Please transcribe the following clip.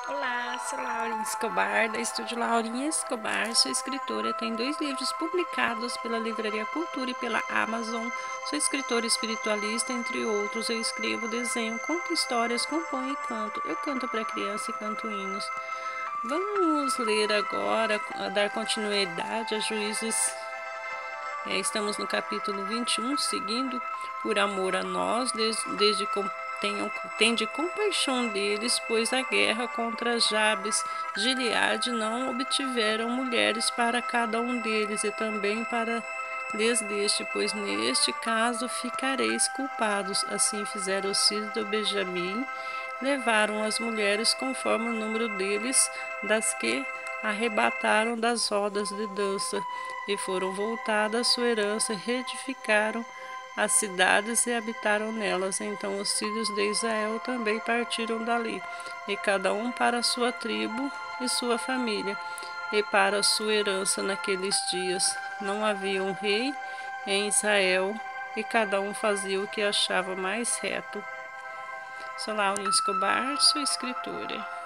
Olá, sou Laurinha Escobar, da Estúdio Laurinha Escobar, sou escritora, tenho 2 livros publicados pela Livraria Cultura e pela Amazon, sou escritora espiritualista, entre outros, eu escrevo, desenho, conto histórias, componho e canto, eu canto para criança e canto hinos. Vamos ler agora, dar continuidade a Juízes. Estamos no capítulo 21, seguindo por amor a nós, desde tende compaixão deles, pois a guerra contra Jabes, Gileade não obtiveram mulheres para cada um deles, e também para lhes deste, pois neste caso ficareis culpados. Assim fizeram os filhos de Benjamim, levaram as mulheres conforme o número deles, das que arrebataram das rodas de dança, e foram voltadas à sua herança, e reedificaram as cidades e habitaram nelas. Então os filhos de Israel também partiram dali, e cada um para a sua tribo e sua família, e para a sua herança. Naqueles dias não havia um rei em Israel, e cada um fazia o que achava mais reto. Sou Laurinha Escobar, sou escritora.